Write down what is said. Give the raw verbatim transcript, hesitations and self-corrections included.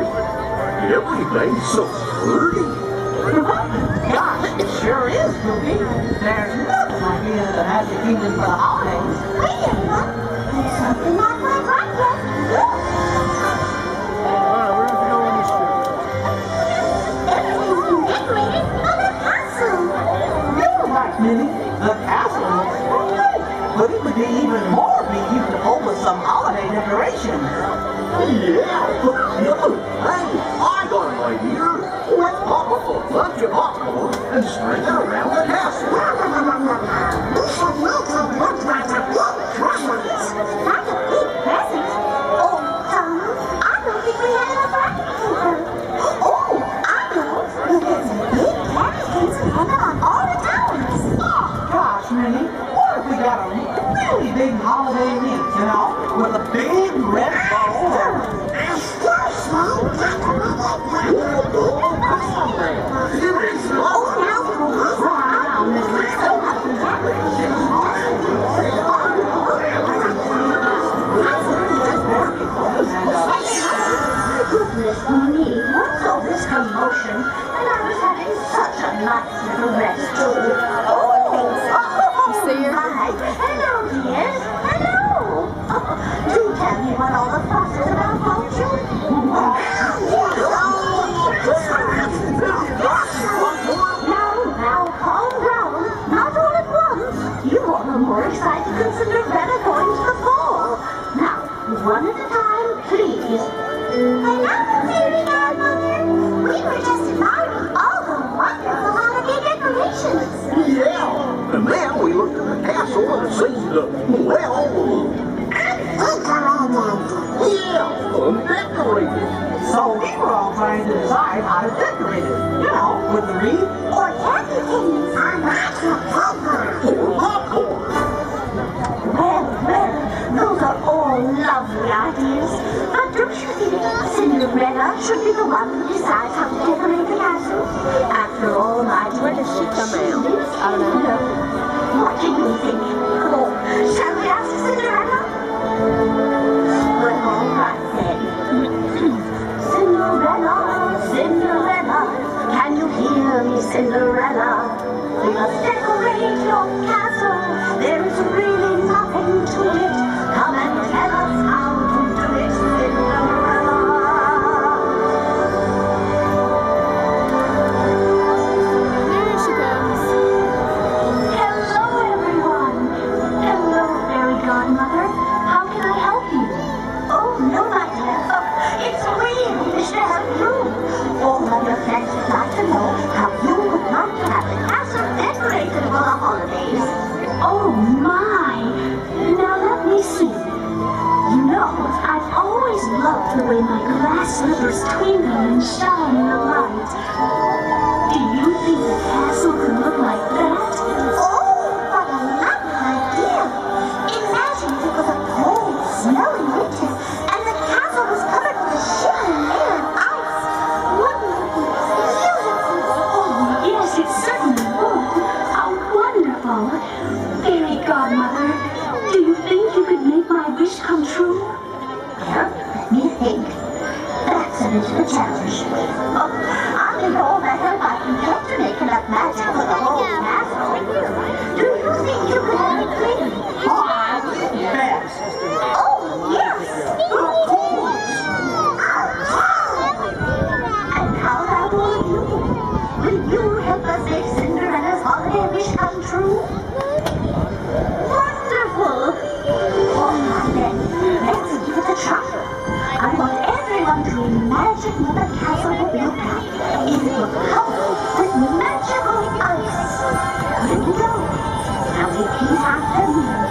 Everything's so pretty. Gosh, it sure is, Goofy. There's nothing like being in the Magic Kingdom for the holidays. Wait a minute. There's something not quite right yet. Everything's been decorated for the castle. You're right, Minnie. The castle looks great. But it would be even more neat if you could pull with some holiday decorations. Yeah. Hey, I got an idea. Let's pop up a bunch of popcorn and string it around the castle. We should make it look like a big present. Like a big present? Oh, um, I don't think we have enough wrapping paper. Oh, I know. We'll get some big packets and hang them on all the towers. Oh, gosh, Minnie. What if we got a really big holiday wreath, you know, with a big red bow? Goodness me, what's all this commotion? And I was having such a nice little rest too. Oh, see her? my. Hello, dears. Hello. Do tell me what all the fuss is about, won't you? Now, now, calm down. Not all at once. You all are more excited than Cinderella going to the ball. Now, one at a time, please. We're not clearing our mother. We were just admiring all the wonderful holiday decorations. Yeah. And then we looked at the castle and seen the, well, yeah, undecorated. So we were all trying to decide how to decorate it. You know, with the wreath. Or candy canes. Or natural popcorn. Or popcorn. Well, well, those are all lovely ideas. But don't you think Cinderella should be the one who decides how to decorate the castle? After all, my Where does she come out? I don't know. What do you think? Oh, shall we ask Cinderella? Well, all right then. Cinderella, Cinderella, can you hear me, Cinderella? We must decorate your castle. There is really nothing to it. Come and tell us how to do it, Cinderella. There she comes. Hello, everyone. Hello, fairy godmother. How can I help you? Oh, no, my dear. Oh, it's we who wish to help you. All of your friends would like to know how you would like to have the castle decorated for the holidays. Oh, my. Now, let me see. You know, I've always loved the way my glass slippers twinkle and shine in the light. Do you think the castle could look like that? Oh, what a lovely idea! Imagine if it was a cold, snowy winter, and the castle was covered with a shimmering layer of ice. Wouldn't it be beautiful? Oh, yes, it certainly would. How wonderful. Fairy godmother, do you think you could make my wish come true? Well, let me think. That's a bit of a challenge. Oh, I'll need all the help I can get to make enough magic for the whole castle. Do you think you could have it clean? Oh, I bet, sister. Oh, yes! Of course! And how about all of you? Will you help us make Cinderella's holiday wish come true? Wonderful! Oh, then, let's give it a try. I want everyone to imagine what the castle would look like if it were covered with magical ice. Here we go. Now repeat after me.